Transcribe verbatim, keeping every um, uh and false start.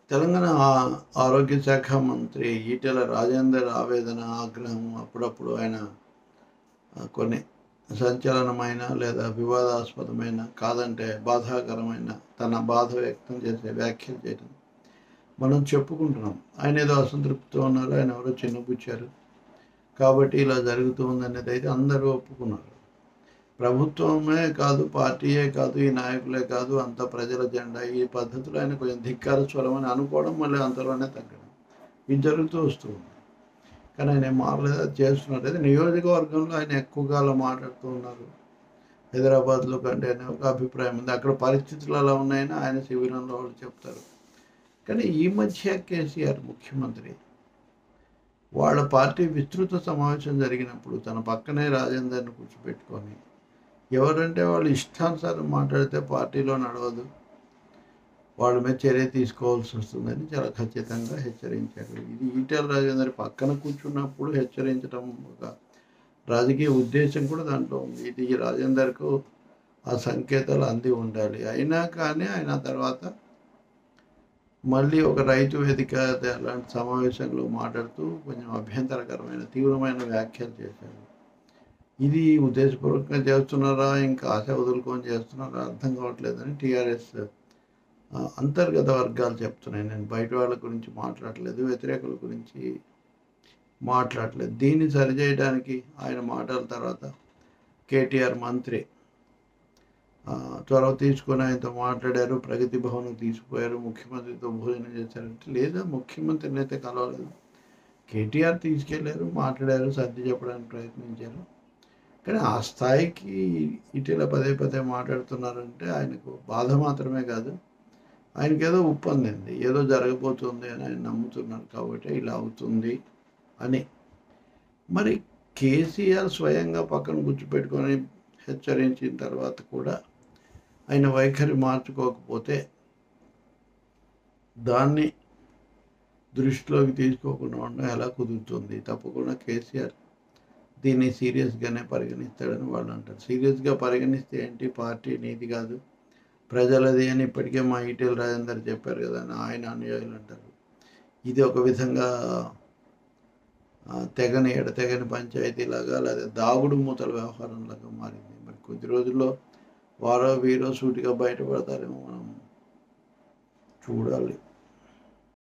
తెలంగాణ ఆ- ఆరోగ్య శాఖ మంత్రి ఈటెల రాజేందర్ ఆవేదన, ఆగ్రహం అప్పుడప్పుడు ఆయన ఆ, కొన్ని సంచలనమైన లేదా వివాదాస్పదమైన, కాదంటే బాధాకరమైన తన బాధ వ్యక్తం చేసే వ్యాఖ్యలు చేయడం మనం చెప్పుకుంటున్నాం. ఆయన ఏదో అసంతృప్తితో ఉన్నారు, ఆయన ఎవరో చిన్నపుచ్చారు కాబట్టి ఇలా జరుగుతూ ఉందనేది అయితే అందరూ ఒప్పుకున్నారు. ప్రభుత్వమే కాదు, పార్టీయే కాదు, ఈ నాయకులే కాదు, అంత ప్రజల జెండా, ఈ పద్ధతిలో ఆయన కొంచెం ధిక్కార స్వరం అని అనుకోవడం, మళ్ళీ అంతలోనే తగ్గడం, ఇది జరుగుతూ వస్తూ ఉంది. కానీ ఆయన ఏం మారలేదు, అది చేస్తున్నారు. అయితే నియోజకవర్గంలో ఆయన ఎక్కువగా అలా మాట్లాడుతూ ఉన్నారు. హైదరాబాద్లో కంటే అనే ఒక అభిప్రాయం ఉంది. అక్కడ పరిస్థితులు అలా ఉన్నాయని ఆయన శిబిరంలో వాళ్ళు చెప్తారు. కానీ ఈ మధ్య కేసీఆర్ ముఖ్యమంత్రి వాళ్ళ పార్టీ విస్తృత సమావేశం జరిగినప్పుడు తన పక్కనే రాజేందర్ని కూర్చోబెట్టుకొని ఎవరంటే వాళ్ళు ఇష్టానుసారం మాట్లాడితే పార్టీలో నడవదు, వాళ్ళ మీద చర్య తీసుకోవాల్సి వస్తుందని చాలా ఖచ్చితంగా హెచ్చరించారు. ఇది ఈటెల రాజేందర్ పక్కన కూర్చున్నప్పుడు హెచ్చరించడం ఒక రాజకీయ ఉద్దేశం కూడా దాంట్లో ఉంది. ఇది రాజేందర్కు ఆ సంకేతాలు అంది ఉండాలి. అయినా కానీ ఆయన తర్వాత మళ్ళీ ఒక రైతు వేదిక అలాంటి సమావేశంలో మాట్లాడుతూ కొంచెం అభ్యంతరకరమైన తీవ్రమైన వ్యాఖ్యలు చేశారు. ఇది ఉద్దేశపూర్వకంగా చేస్తున్నారా, ఇంకా ఆశ వదులుకొని చేస్తున్నారా అర్థం కావట్లేదని టీఆర్ఎస్ అంతర్గత వర్గాలు చెప్తున్నాయి. నేను బయట వాళ్ళ గురించి మాట్లాడలేదు, వ్యతిరేకుల గురించి మాట్లాడలేదు. దీన్ని సరిచేయడానికి ఆయన మాటల తర్వాత కేటీఆర్ మంత్రి చొరవ తీసుకొని ఆయనతో మాట్లాడారు, ప్రగతి భవన్కి తీసుకుపోయారు, ముఖ్యమంత్రితో భోజనం చేశారంటే, లేదా ముఖ్యమంత్రిని అయితే కలవలేదు, కేటీఆర్ తీసుకెళ్లారు, మాట్లాడారు, సర్ది చెప్పడానికి ప్రయత్నించారు. కానీ ఆ స్థాయికి ఇటీవల పదే పదే మాట్లాడుతున్నారంటే ఆయనకు బాధ మాత్రమే కాదు, ఆయనకి ఏదో ఉప్పొందింది, ఏదో జరగబోతుంది అని ఆయన నమ్ముతున్నారు కాబట్టి ఇలా అవుతుంది అని. మరి కేసీఆర్ స్వయంగా పక్కన కూర్చోపెట్టుకొని హెచ్చరించిన తర్వాత కూడా ఆయన వైఖరి మార్చుకోకపోతే దాన్ని దృష్టిలోకి తీసుకోకుండా ఉండడం ఎలా కుదురుతుంది? తప్పకుండా కేసీఆర్ దీన్ని సీరియస్గానే పరిగణిస్తాడని వాళ్ళు అంటారు. సీరియస్గా పరిగణిస్తే ఏంటి, పార్టీ నీది కాదు ప్రజలది అని ఇప్పటికే మా ఈటెల రాజేందర్ చెప్పారు కదా అని ఆయన అనుయాయులు అంటారు. ఇది ఒక విధంగా తెగని ఎడతెగని పంచాయతీలాగా, లేదా దాగుడు మూతల వ్యవహారంలాగా మారింది. మరి కొద్ది రోజుల్లో వారో వీరో సూటిగా బయటపడతారేమో, మనం చూడాలి.